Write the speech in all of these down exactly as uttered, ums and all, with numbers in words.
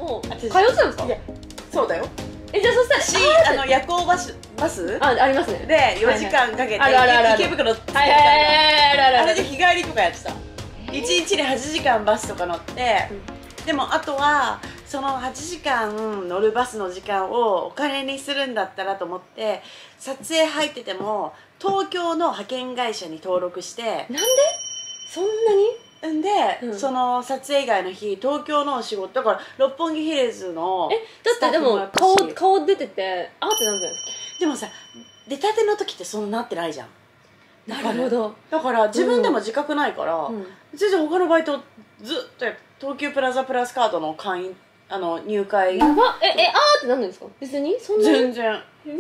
ほう。通って私たんですか？ いやそうだよ。 え、じゃあそしたらしあの夜行バスバスあ、ありますね。 でよじかんかけてあるあるあるある池袋着くはいはいはいはい、あるあるある。 あれで日帰りとかやってた。いちにちではちじかんバスとか乗って、でもあとはそのはちじかん乗るバスの時間をお金にするんだったらと思って撮影入ってても東京の派遣会社に登録してなんでそんなに？ んで、うん、その撮影以外の日東京の仕事だから六本木ヒルズのえ、だってでも顔顔出ててあーってなるじゃないですか。 でもさ出たての時ってそんななってないじゃん。 なるほど。 だから自分でも自覚ないから、うん、全然他のバイトずっと東急プラザプラスカードの会員あの入会やばええあーってなんですか？別にそんなに全然えー、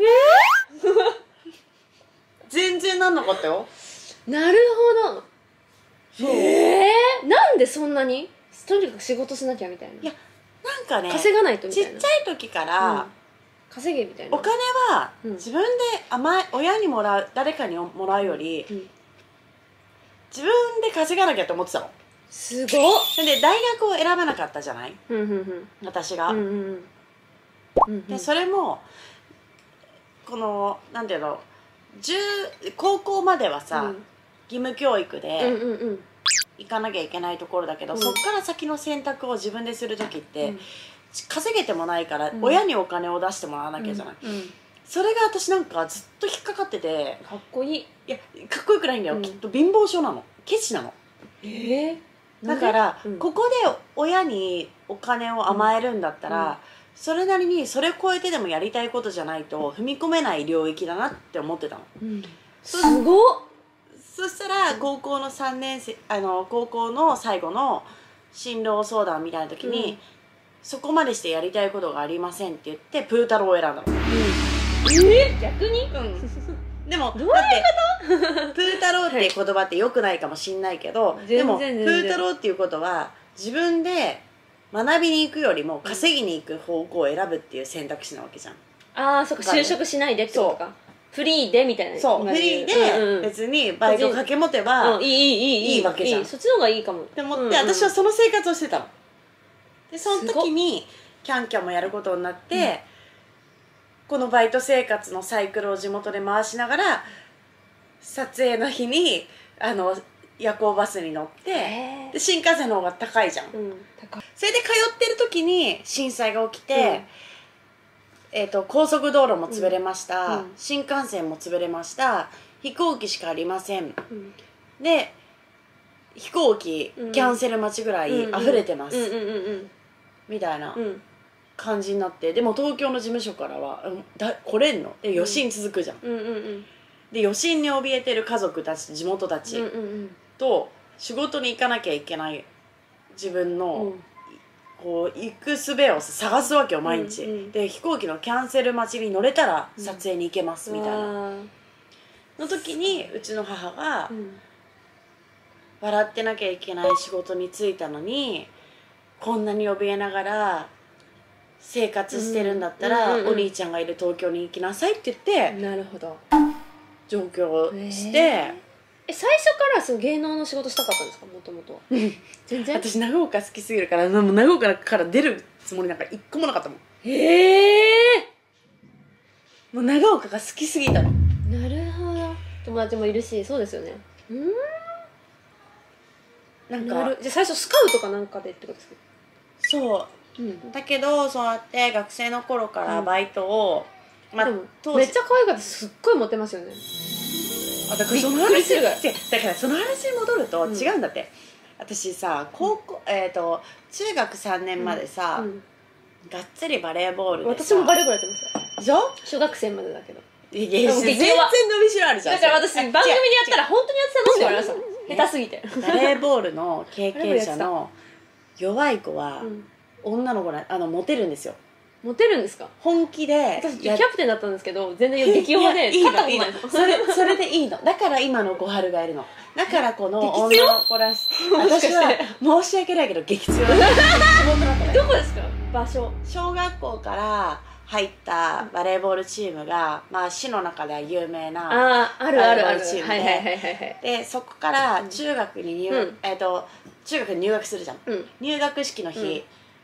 全然なんなかったよ。 なるほど。えー、なんでそんなにとにかく仕事しなきゃみたいな。いやなんかね稼がないとみたいな。 ちっちゃい時から、うん、 稼げみたいな。 お金は自分で甘い親にもらう誰かにもらうより、うん、自分で稼がなきゃって思ってたの。 すごっ。 で大学を選ばなかったじゃない、うんうんうん、私が、うんうんうん、でそれもこのなんていうの高校まではさ、うん、義務教育で行かなきゃいけないところだけど、うん、そっから先の選択を自分でする時って、うん、稼げてもないから親にお金を出してもらわなきゃじゃない、うんうん、それが私なんかずっと引っかかってて。 かっこいい。 いやかっこよくないんだよ、うん、きっと貧乏症なの、ケチなの。 えーだから、うん、ここで親にお金を甘えるんだったら、うん、それなりにそれを超えてでもやりたいことじゃないと踏み込めない領域だなって思ってたの、うん、 すごっ。 そしたら高校のさんねん生あの高校の最後の進路相談みたいな時に、うん、そこまでしてやりたいことがありませんって言ってプー太郎を選んだの、うん、 えー、逆に、うんでもどういうことプー太郎っていう言葉ってよくないかもしんないけど、はい、でもプー太郎っていうことは自分で学びに行くよりも稼ぎに行く方向を選ぶっていう選択肢なわけじゃん。 ああ、そっか、就職しないでってことか。フリーでみたいな。 そう、フリーで別にバイト掛け持てば、うん、いいいいいいいいわけじゃん。 そっちの方がいいかもって思って、うんうん、私はその生活をしてたの。でその時にキャンキャンもやることになって、うん、このバイト生活のサイクルを地元で回しながら撮影の日にあの夜行バスに乗ってで新幹線の方が高いじゃん、うん、高い。それで通ってる時に震災が起きて、うん、えーと高速道路も潰れました、うん、新幹線も潰れました、飛行機しかありません、うん、で飛行機キャンセル待ちぐらい溢れてますみたいな感じになって、でも東京の事務所からは「だ来れんの?」で余震続くじゃん、うんうんうん、で余震に怯えてる家族たち地元たちと仕事に行かなきゃいけない自分の、うん、こう行く術を探すわけよ毎日、うんうん、で飛行機のキャンセル待ちに乗れたら撮影に行けますみたいな、うん、の時にうちの母が、うん、笑ってなきゃいけない仕事に就いたのにこんなに怯えながら生活してるんだったら、うんうんうん、お兄ちゃんがいる東京に行きなさいって言ってなるほど上京して、 えー、え最初からその芸能の仕事したかったんですかもともと。全然私長岡好きすぎるからもう長岡から出るつもりなんか一個もなかったもん。 へえー、もう長岡が好きすぎたの。 なるほど。友達もいるしそうですよね。うんなんかじゃあ最初スカウトかなんかでってことですか。 そう、うん、だけどそうやって学生の頃からバイトを、 うん、まあ、めっちゃ可愛かった。すっごいモテますよね。 あだからその話だからその話に戻ると違うんだって、うん、私さ高校、うん、えっ、ー、と中学さんねんまでさ、うんうん、がっつりバレーボールで私もバレーボールやってましたでしょ。小学生までだけどいや全然伸びしろあるじゃん。 だから私番組でやったら本当にやってたのって言われました下手すぎて。 バレーボールの経験者の弱い子は、うん、女の子なあのモテるんですよ。 モテるんですか。 本気で私キャプテンだったんですけど全然激弱でいいのいいのそれそれでいいの。だから今の小春がいるの。だからこの女の子らし私は申し訳ないけど激強な仕事だったね。 どこですか場所。 小学校から入ったバレーボールチームが、まあ、市の中では有名なバレーボールチームで、でそこから中学に入、うん、えーと中学に入学するじゃん、うん、入学式の日、うん、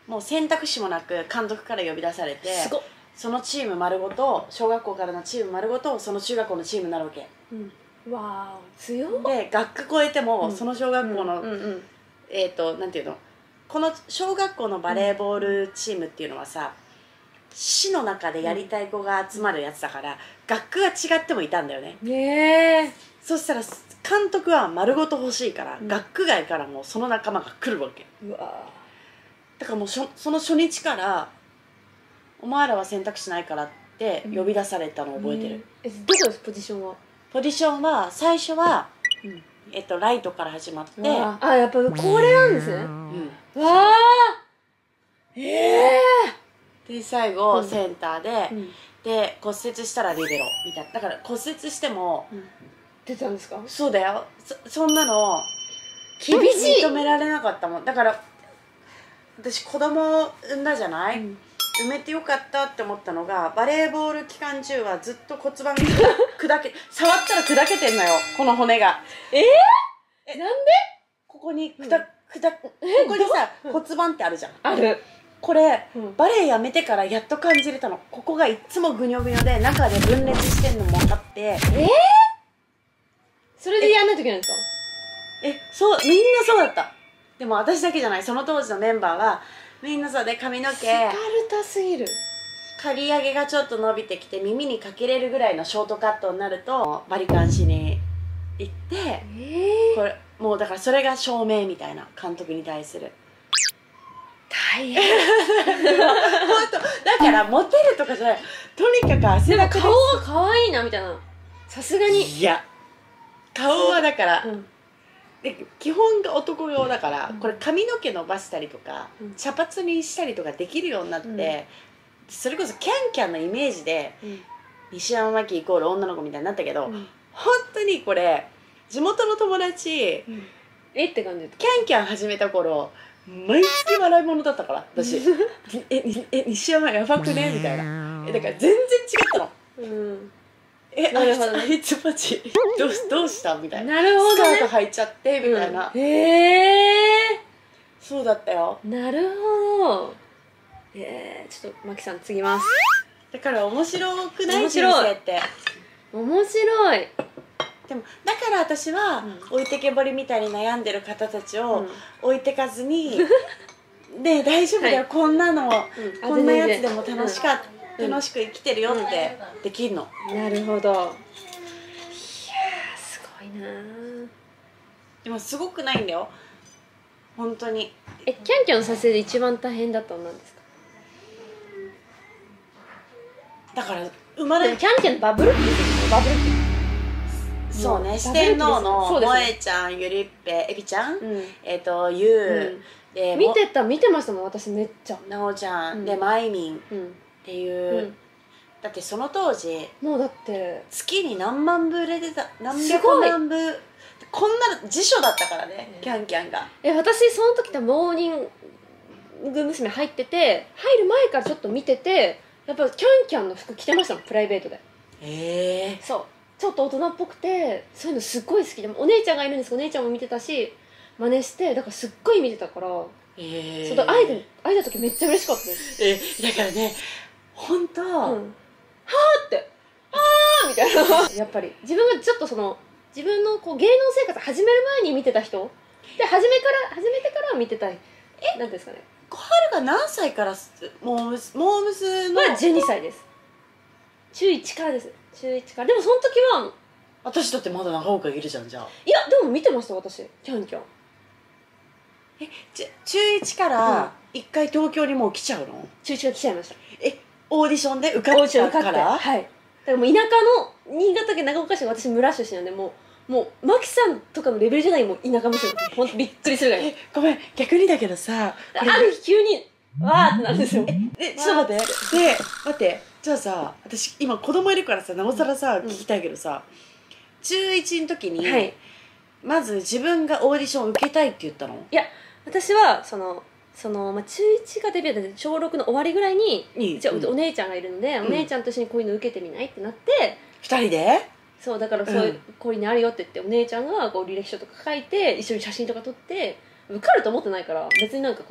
もう選択肢もなく監督から呼び出されて、 すごっ、 そのチーム丸ごと、小学校からのチーム丸ごとその中学校のチームになるわけうん、わー強っ。 で、学区超えても、 うんその小学校の、 うんうんうん、 えっ、となんていうの、この小学校のバレーボールチームっていうのはさ、市の中でやりたい子が集まるやつだから、学区が違ってもいたんだよね。 ねえ、 そしたら監督は丸ごと欲しいから、 うん学区外からもその仲間が来るわけうわだから、もうしょその初日からお前らは選択肢ないからって呼び出されたのをー、 覚えてる、 ねえ、どこですポジションは。 ポジションは最初は、 うん、 えっと、ライトから始まって、 うわあ、やっぱこれなんですね。 うんわあ、ええで最後、 うんセンターで、 ー、うんで骨折したらリベロみたいな。だから骨折しても、 うん、出たんですか。 そうだよ、そそんなの厳しい。 認められなかったもん。だから私子供産んだじゃない、 うん埋めてよかったって思ったのが、バレーボール期間中はずっと骨盤が砕け触ったら砕けてんのよ、この骨が。 えー、なんで。 ここにくた、くたここにさ骨盤ってあるじゃん。 ある。 これ、 うん、 バレエやめてからやっと感じれたの。ここがいつもぐにょぐにょで中で分裂してんのも分かって、 えー、それでやんないといけないんですか。 え、そう、みんなそうだった。でも私だけじゃない、その当時のメンバーはみんなそうで、髪の毛スパルタすぎる。 刈り上げがちょっと伸びてきて耳にかけれるぐらいのショートカットになるとバリカンしに行って、 えー、 これもうだからそれが証明みたいな、監督に対する。 大変。 本当だからモテるとかじゃない、とにかく汗だくです。 顔は可愛いなみたいな、さすがに。 いや、顔はだから、 うん、 で基本が男用だから、 うん、 これ髪の毛伸ばしたりとか、 うん、 茶髪にしたりとかできるようになって、うん、それこそキャンキャンのイメージで、うん、西山真紀イコール女の子みたいになったけど、うん、本当にこれ地元の友達、うん、 えって感じ。 キャンキャン始めた頃毎月笑い物だったから私ええ西山やばくねみたいな。えだから全然違ったの。うんえ、あいつ、あいつマジどうどうしたみたいな。 なるほどね。 スカート履いちゃってみたいな。 うん、へえ。 そうだったよ。 なるほど。えー、ちょっとマキさん次ます。 だから面白くない？ 面白い人生って面白い。 でもだから私は、うん、置いてけぼりみたいに悩んでる方たちを置いてかずに、うん、で大丈夫だよ、はい、こんなの、うん、こんなやつでも楽しかった、うん、楽しく生きてるよってできるの。 なるほど。いやーすごいな。 でもすごくないんだよ本当に。 え、キャンキャンの撮影で一番大変だったのなんですか？ だから生まれるキャンキャンのバブルって言うんですよ。バブルって。 そうね、四天王の萌えちゃん、ゆりっぺ、えびちゃん、うん、えっ、ー、とゆう、うん、 で見てた見てましたもん私めっちゃ。 なおちゃん、うん、でまいみんっていう、うん、だってその当時もうだって月に何万部売れてた、何百万部、こんな辞書だったからね、うん、キャンキャンが。 え私その時多分モーニング娘。入ってて入る前からちょっと見てて、やっぱキャンキャンの服着てましたもんプライベートで。 へえ。 そうちょっと大人っぽくてそういうのすっごい好きで、お姉ちゃんがいるんですけどお姉ちゃんも見てたし真似して、だからすっごい見てたから、 えー、 その会えた会えた時めっちゃ嬉しかったです。 えー、だからね本当、うん、はーってはーみたいなやっぱり自分がちょっとその自分のこう芸能生活始める前に見てた人で、初めから始めてから見てたい、えなんですかね、 小春が何歳からモームスモームスのはじゅうにさいです。中いちからです。中いちから。でもその時は私だってまだ長岡いるじゃん。じゃあいやでも見てました私キャンキャン。 えじゃ中いちから一回東京にもう来ちゃうの？ 中いちから来ちゃいました。 えオーディションで受かったから？ はい。だからもう田舎の新潟県長岡市、私村出身なんで、もうもうマキさんとかのレベルじゃない、もう田舎娘です。ほんとびっくりするぐらい。 えごめん逆にだけどさ、 ある日急にわーってなるんですよ。 えちょっと待ってで待ってじゃあさ、私今子供いるからさなおさらさ、うん、聞きたいけどさ、中いちの時に、はい、まず自分がオーディションを受けたいって言ったの？ いや私はそのその、まあ、中いちがデビューでしょうろくの終わりぐらいに、じゃあ、うん、お姉ちゃんがいるので、うん、お姉ちゃんと一緒にこういうの受けてみないってなって、 ふたりでそうだからそういう、うん、こういうのあるよって言って、お姉ちゃんがこう履歴書とか書いて一緒に写真とか撮って、受かると思ってないから別になんかこ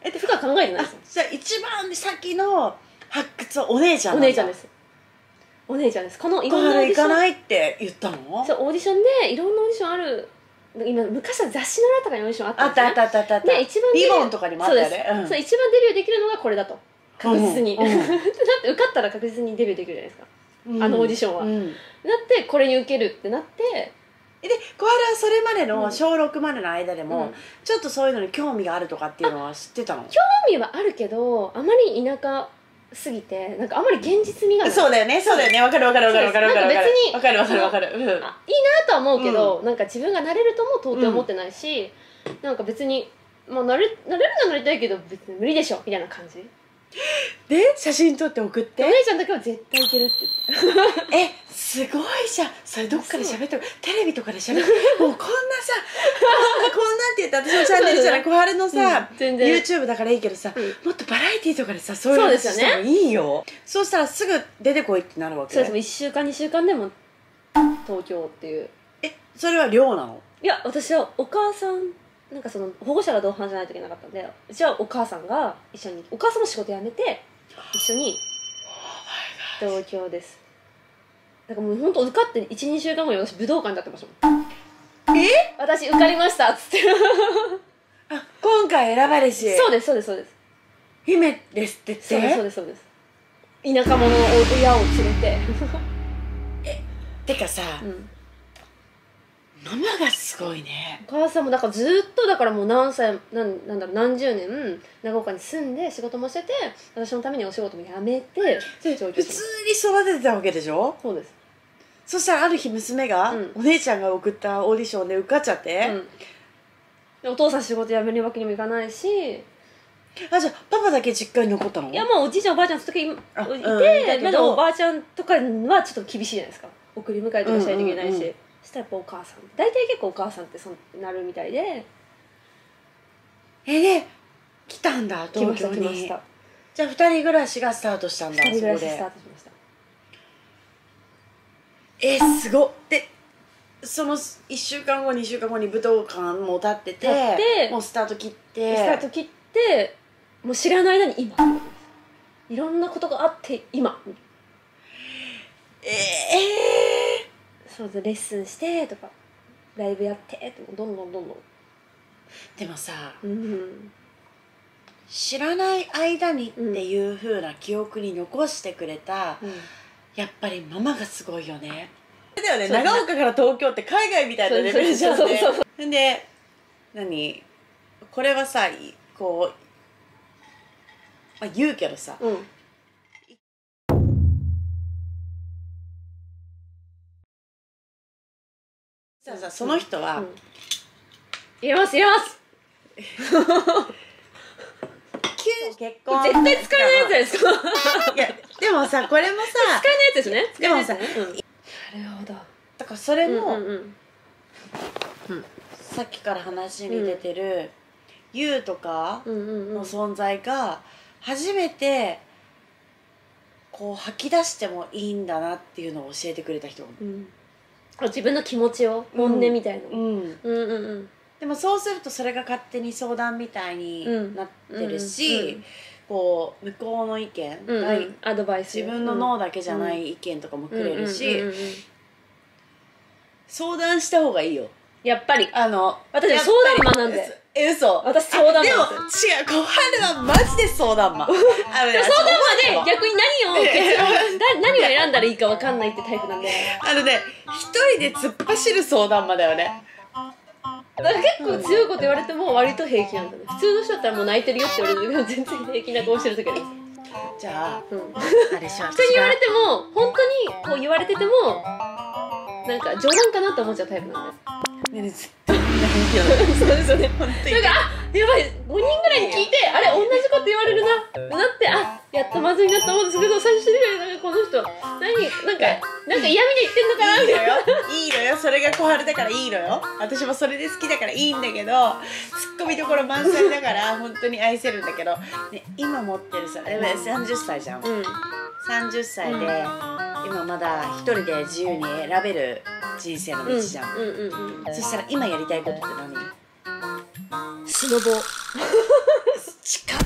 えって深く考えてないですよ。 じゃあ一番先の発掘はお姉ちゃんおなんだ。 姉ちゃんです。お姉ちゃんです。このい小ろんなオー春行かディション、 ないって言ったの？ そうオーディションでいろんなオーディションある。今昔は雑誌の裏とかにオーディションあったあっんですね。 たあったあったあった。 で一番デビューリボンとかにもあったよね。 そうです、そう一番デビューできるのがこれだと確実に、 うんうんだって受かったら確実にデビューできるじゃないですか、 うんあのオーディションは、 うんなってこれに受けるってなって、 で小春はそれまでの小ろくまでの間でも、 うんちょっとそういうのに興味があるとかっていうのは知ってたの？ 興味はあるけどあまり田舎すぎてなんかあまり現実味がない。 そうだよねそうだよね、わかるわかるわかるわかるわかるなんか別にわかるわかるわかる、うん、 あいいなとは思うけど、なんか自分がなれるとも到底思ってないし、なんか別に、まあ、なれなれるのはなりたいけど別に無理でしょみたいな感じで写真撮って送ってお姉ちゃんだけは絶対いけるって言ってえすごいじゃん。それどっかで喋ってる、テレビとかで喋ってるもうこんなさこんなんって言って私のチャンネルじゃない小春のさ、 うん全然 YouTube だからいいけどさ、 うんもっとバラエティーとかでさそういう話そうですよねしてもいいよ。そうしたらすぐ出てこいってなるわけ。 そうです、いっしゅうかんにしゅうかんでも東京っていう。 えそれは寮なの？ いや私はお母さんなんかその保護者が同伴じゃないといけなかったんで、うちはお母さんが一緒に、お母さんも仕事辞めて一緒に東京です。だからもう本当受かっていちにしゅうかんごに私武道館に立ってましたもん。 え私受かりましたっつってあ今回選ばれしそうですそうですそうです姫ですって言って。 そうですそうですそうです。田舎者の親を連れててかさ、 うんママがすごいね。 お母さんもだからずっとだからもう何歳なんなんだろう何十年長岡に住んで仕事もしてて私のためにお仕事も辞めてで上京し普通まに育ててたわけでしょ？ そうですそしたらある日娘が、 うんお姉ちゃんが送ったオーディションで受かっちゃって、 うんでお父さん仕事辞めるわけにもいかないし、いあじゃあパパだけ実家に残ったの？ やまあおじいちゃんおばあちゃんその時いあうんて、 だけどまだおばあちゃんとかはちょっと厳しいじゃないですか。送り迎えとかしないといけないし、 うんうんうんそしたらやっぱお母さん大体結構お母さんってそうなるみたいでえで来たんだ来ま東京に。 した来ましたじゃあ二人暮らしがスタートしたんだ。 二人暮らしそこでスタートしましたえすごっ。でそのいっしゅうかんごにしゅうかんごに武道館も立ってて立ってもうスタート切ってスタート切ってもう知らない間に今ってことです。いろんなことがあって今ええそうです。レッスンしてとかライブやってってどんどんどんどん、 ー、でもさうん知らない間にっていう風な記憶に残してくれた、 うん、 やっぱりママがすごいよね。だよね、 そう長岡から東京って海外みたいなレベルじゃんそうそうそうそね。で何これはさこう、まあ、言うけどさ、 うんささその人は、 うん、入れます入れます結婚絶対使えないやつじゃないですかいやでもさこれもさ使えないやつですね。 でもさ使えないやつね、うん、なるほど。 だからそれも、 うんうんうんさっきから話に出てる、ユウとかうんうんうんの存在が初めてこう吐き出してもいいんだなっていうのを教えてくれた人。 うん自分の気持ちを本音みたいな、うん、 うんうんうんうんでもそうするとそれが勝手に相談みたいになってるし、 うんうんうんこう向こうの意見、 うんうんないアドバイス自分の脳だけじゃない意見とかもくれるし、 うんうんうんうん相談した方がいいよ。 やっぱりあの私やっぱり相談魔なんで。 え嘘私相談魔あでもなんで違う小春はマジで相談魔あのね相談魔で逆に何をいやいやだ何を選んだらいいか分かんないってタイプなんで、 あのね一人で突っ走る相談魔だよね。 だから結構強いこと言われても割と平気なんだね。普通の人だったらもう泣いてるよって言われるけど全然平気な顔してる時あります。 じゃあ、 うん、 あれしよう人に言われても本当にこう言われててもなんか冗談かなって思っちゃうタイプなんで。 ねね絶対みんな平気なのそうですよね。 本当になんかあやばいごにんぐらいに聞いてあれ同じこと言われるななってあやっとまずいなと思うんですけど最初になんかこの人何なんかなんか嫌味で言ってんのかなみたいな。 いいのよそれが小春だからいいのよ。私もそれで好きだからいいんだけどツッコミどころ満載だから本当に愛せるんだけど、ね、今持ってるさでもさんじゅっさいじゃん、 うん、 さんじゅっさいで、今まだ一人で自由に選べる人生の道じゃん、 うんうんうんうん、 そしたら今やりたいことって何？ スノボ近っ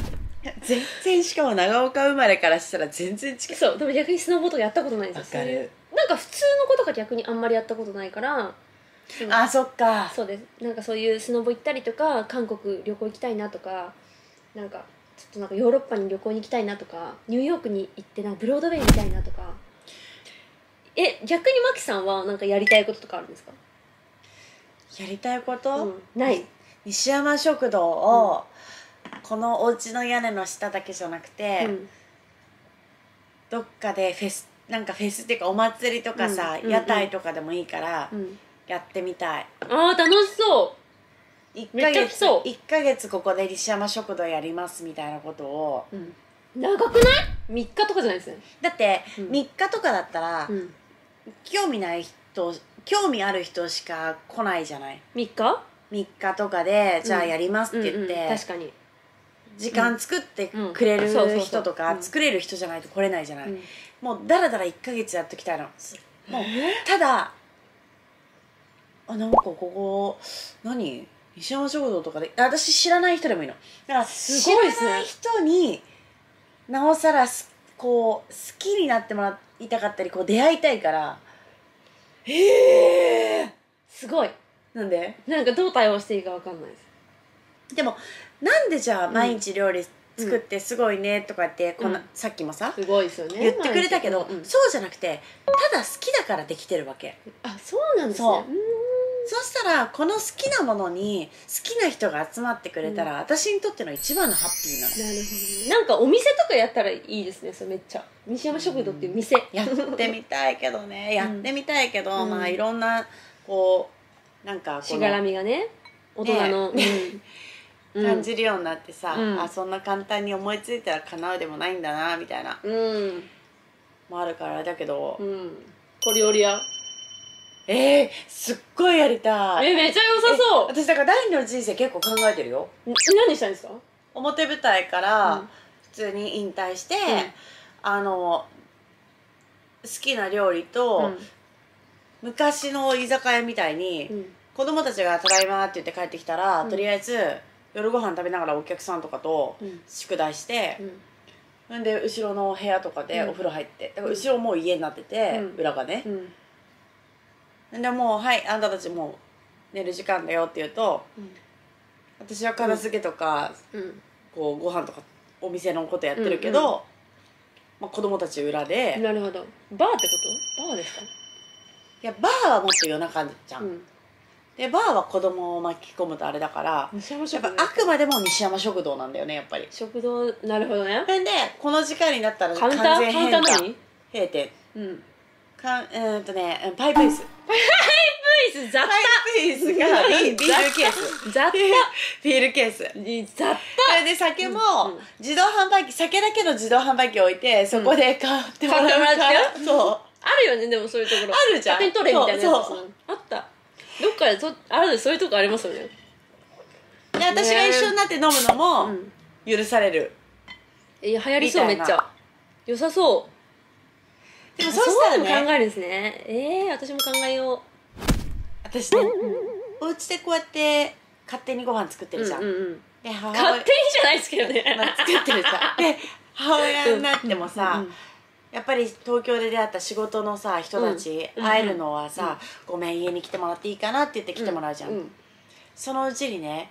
全然、しかも長岡生まれからしたら全然近い。 そう、でも逆にスノーボードやったことないんですよ。 わかる。 そういうなんか普通の子とか逆にあんまりやったことないから。 あ、そっか。 そうです。なんかそういうスノボ行ったりとか、韓国旅行行きたいなとか、なんかちょっとなんかヨーロッパに旅行に行きたいなとか、ニューヨークに行ってなんかブロードウェイ見たいなとか。え、逆にマキさんはなんかやりたいこととかあるんですか？ やりたいこと、 うん、ない。 西山食堂を、うん、このお家の屋根の下だけじゃなくて、うん、どっかでフェス、なんかフェスっていうかお祭りとかさ、うん、屋台とかでもいいから、うん、やってみたい。 あー、楽しそう。 いっかげついっかげつここで西山食堂やりますみたいなことを、 うん、長くない？みっかとかじゃないですね。 だって、うん、みっかとかだったら、うん、興味ない人、興味ある人しか来ないじゃない。 みっか？ みっかとかで、じゃあやりますって言って、うんうんうん、確かに時間作ってくれる人とか、作れる人じゃないと来れないじゃない、うん、もうだらだらいっかげつやっときたいの。もうただ、あ、なんかここ何西山食堂とかで、私知らない人でもいいの。だから知らない人になおさらこう好きになってもらいたかったり、こう出会いたいから。 へえ、すごい。 なんで？ なんかどう対応していいかわかんないです。 でもなんでじゃあ毎日料理作ってすごいねとかって、こんな、うん、さっきもさすごいですよね言ってくれたけど、うんうん、そうじゃなくてただ好きだからできてるわけ。 あ、そうなんですね。そう、 そしたらこの好きなものに好きな人が集まってくれたら、うん、私にとっての一番のハッピーなの。 なるほどね。なんかお店とかやったらいいですね。それめっちゃ西山食堂っていう店、うん、 やってみたいけどねやってみたいけど、うん、まあいろんなこうなんかしがらみがね、大人の、ねうん、感じるようになってさ、うん、あ、そんな簡単に思いついたら叶うでもないんだなみたいな、うん、もあるからだけど、うん、 小料理屋、 えー、すっごいやりたい。 え、めっちゃ良さそう。 私だから第二の人生結構考えてるよ。 何したんですか？ 表舞台から普通に引退して、うん、あの好きな料理と、うん、昔の居酒屋みたいに、うん、子供たちが「ただいま」って言って帰ってきたら、うん、とりあえず夜ご飯食べながらお客さんとかと宿題して、うん、で後ろの部屋とかでお風呂入って、だから後ろもう家になってて、うん、裏がね、うん、でもう「はい、あんたたちもう寝る時間だよ」って言うと、うん、私は片付けとか、うん、こうご飯とかお店のことやってるけど、うんうん、まあ、子供たち裏で。 なるほど。バーってこと？バーですか？ いや、バーはもっと夜中じゃん、うん、でバーは子供を巻き込むとあれだから、西山食堂やっぱあくまでも西山食堂なんだよね、やっぱり。 食堂、なるほどね。 でこの時間になったら完全閉店。 閉店、うん、かんえー、っとねパイプ椅子パイプ椅子雑多。パイプ椅子がビールケース雑多ビールケース雑多。 それで酒も自動販売機、酒だけの自動販売機置いて、そこで買ってもらうから、うん、そうあるよね。でもそういうところあるじゃん。 勝手に取れみたいなやつあった。どっかでとある、そういうとこありますよね。 で私が一緒になって飲むのも許される、 うん、いや流行りそう。めっちゃ良さそう。でもそうしたらね、そういうの考えるんですね。ええー、私も考えよう。 私ね、うん、お家でこうやって勝手にご飯作ってるじゃん、うんうんうん、で母親勝手にじゃないですけどね、 まあ、作ってるさで母親になってもさ、うんうんうん、やっぱり東京で出会った仕事のさ人たち、うん、会えるのはさ、うん、ごめん家に来てもらっていいかなって言って来てもらうじゃん、うんうん、そのうちにね、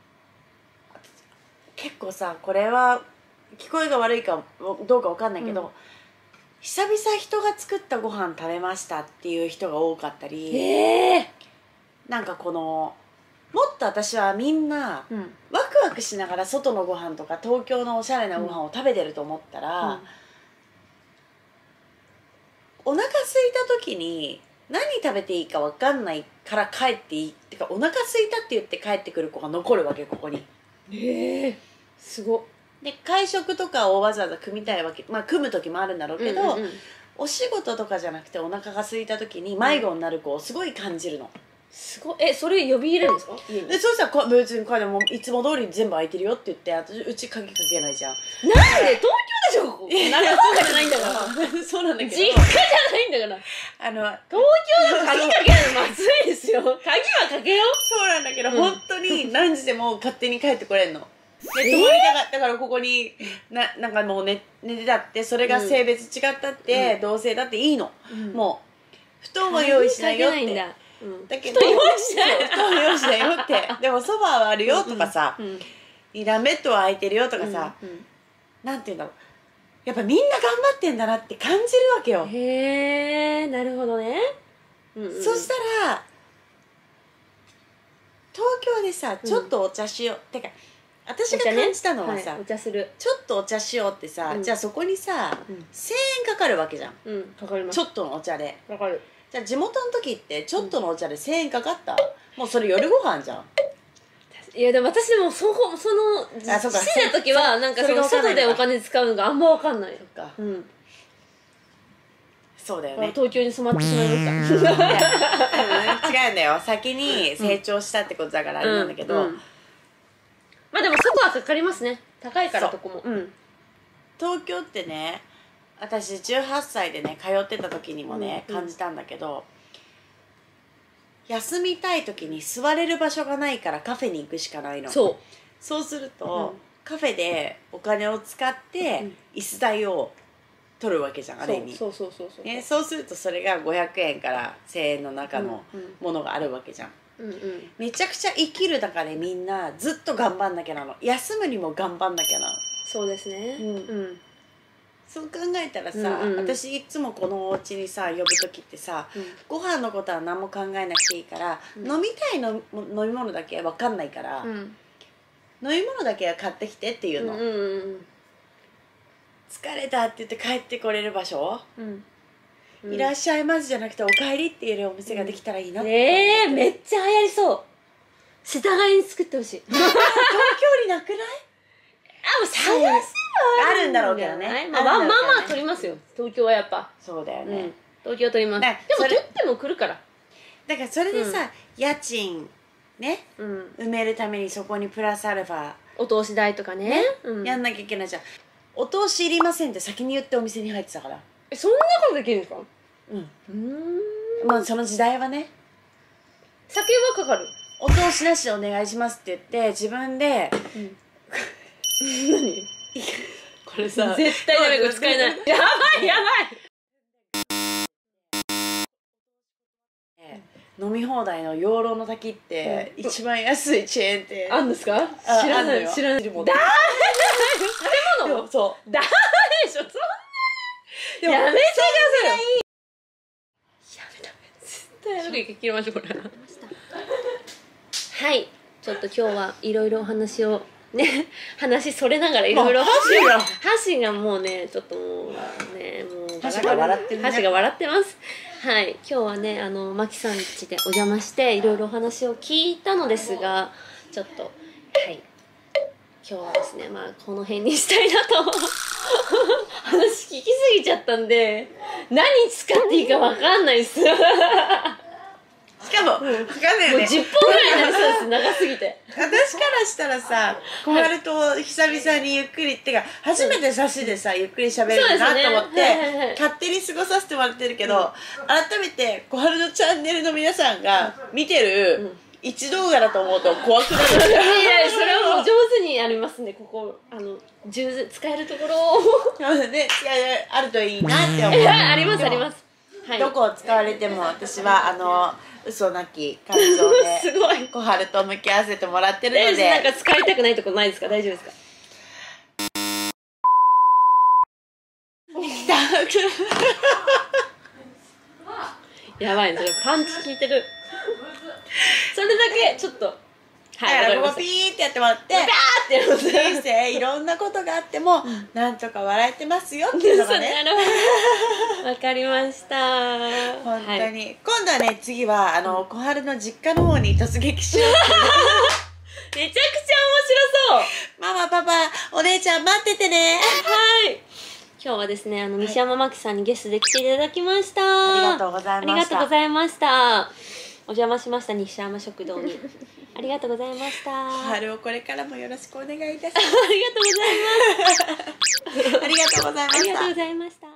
結構さこれは聞こえが悪いかどうか分かんないけど、うん、久々人が作ったご飯食べましたっていう人が多かったり、えー、なんかこのもっと私はみんな、うん、ワクワクしながら外のご飯とか東京のおしゃれなご飯を食べてると思ったら、うんうん、お腹空いた時に何食べていいか分かんないから帰っていいってか、お腹空いたって言って帰ってくる子が残るわけ、ここに。 へえ、すごっ。 で会食とかをわざわざ組みたいわけ、まあ組む時もあるんだろうけど、うんうんうん、お仕事とかじゃなくてお腹が空いた時に迷子になる子をすごい感じるの。 すごい。え、それ呼び入れるんですか？ でそうしたら別に彼もいつも通り全部空いてるよって言って、私うち鍵かけないじゃん。 なんで東京でしょ、ここ。なんかそうじゃないんだからそうなんだけど、 実家じゃないんだから。 あの東京の鍵かけるのまずいですよ。鍵はかけよう。 そうなんだけど、うん、本当に何時でも勝手に帰ってこれんの。 で泊まりたかったからここにななんかもう寝寝てたって、それが性別違ったって、うん、同性だっていいの、うん、もう布団は用意しないよって。だけど布団用意しない布団用意しないよってでもソファーはあるよとかさ、うんうん、二段ベッドは空いてるよとかさ、うんうん、なんていうんだろう、やっぱみんな頑張ってんだなって感じるわけよ。 へえ、なるほどね、 うんうん、そしたら東京でさちょっとお茶しよう、うん、てか私が感じたのはさ、 お茶ね、はい、お茶する、 ちょっとお茶しようってさ、うん、じゃあそこにさ、うん、せんえんかかるわけじゃん、 うん、かかります。 ちょっとのお茶で。 かかる。 じゃあ地元の時ってちょっとのお茶でせんえんかかった、うん、もうそれ夜ご飯じゃん。 いやでも私でもそこそのあそうか父の時はなんかその外でお金使うのがあんま分かんない。 そっか、 うん、 そうだよね。 東京に染まってしまいました。 違うんだよ、先に成長したってことだからあれなんだけど、うんうん、 まあでも外はかかりますね、高いからとこも、うん、 東京ってね、私じゅうはっさいでね通ってた時にもね、うん、感じたんだけど、休みたい時に座れる場所がないからカフェに行くしかないの。そうそうすると、うん、カフェでお金を使って椅子代を取るわけじゃん、あれに。 そうそうそうそう、 ね、そうするとそれがごひゃくえんからせんえんの中のものがあるわけじゃん、うんうん、めちゃくちゃ生きる中でみんなずっと頑張んなきゃなの、休むにも頑張んなきゃなの。 そうですね、うんうん、 そう考えたらさ、うんうん、私いつもこのお家にさ呼ぶ時ってさ、うん、ご飯のことは何も考えなくていいから、うん、飲みたいの飲み物だけ分かんないから、うん、飲み物だけは買ってきてっていうの、うんうんうん、疲れたって言って帰ってこれる場所、うんうん、いらっしゃいますじゃなくておかえりって言えるお店ができたらいいなって、うん、 えー、めっちゃ流行りそう。世田谷に作ってほしい。 東京になくない？ あ、もう探せばあるんだろうけどね。 まあまあまあ取りますよ、東京はやっぱ。 そうだよね、うん、 東京は取ります。でも取っても来るから。 だからそれでさ、うん、家賃ね、うん、埋めるためにそこにプラスアルファお通し代とかね、ね、 うん、やんなきゃいけないじゃん。お通しいりませんって先に言ってお店に入ってたから。 え、そんなことできるんですか？ うん、うん、まあその時代はね。 酒はかかる？ お通しなしでお願いしますって言って自分で、うん、 何これさ絶対ダメ、これ使えない。やばいやばい。 飲み放題の養老の滝って一番安いチェーン店あんですか？知らない知らない。ダメ食べ物？そうダメでしょ、そんなやめてください。やめダメ、絶対やめて、切りましょうこれ。はい、ちょっと今日はいろいろお話をね、話それながらいろいろ箸がもうね、ちょっともうね、もう箸が笑ってるね。 箸が笑ってます。はい、今日はね、あのマキさん家でお邪魔していろいろお話を聞いたのですが、ちょっとはい、今日はですね、まあこの辺にしたいなと話聞きすぎちゃったんで、何使っていいかわかんないです。 しかも、わかんないよね。 もうじゅっぽんぐらいになりそうです、長すぎて。 私からしたらさ、小春と久々にゆっくりってか、初めて差しでさ、ゆっくり喋れるなと思って、勝手に過ごさせてもらってるけど、改めて小春のチャンネルの皆さんが見てる一動画だと思うと怖くなる。いやいや、それはもう上手にやりますね、ここ。あの、上手、使えるところを。 ね、あるといいなって思う。 あります、あります。 どこを使われても私は、あの、嘘なき感情ですごい小春と向き合わせてもらってるので。 なんか使いたくないとこないですか？大丈夫ですか？やばいね、それパンチ効いてる。それだけちょっと、 はい、だからここピーってやってもらって、 バーってやる。 人生いろんなことがあっても、うん、なんとか笑えてますよっていうのがね。 わかりました。 本当に、はい、今度はね、次はあの小春の実家の方に突撃しようってめちゃくちゃ面白そう。 ママパパお姉ちゃん待っててね。 はい。今日はですね、あの西山真紀さんにゲストで来ていただきました。 ありがとうございました。ありがとうございました。お邪魔しました、西山食堂に。ありがとうございました。 小春をこれからもよろしくお願いいたします。 ありがとうございます。 ありがとうございました。 ありがとうございました。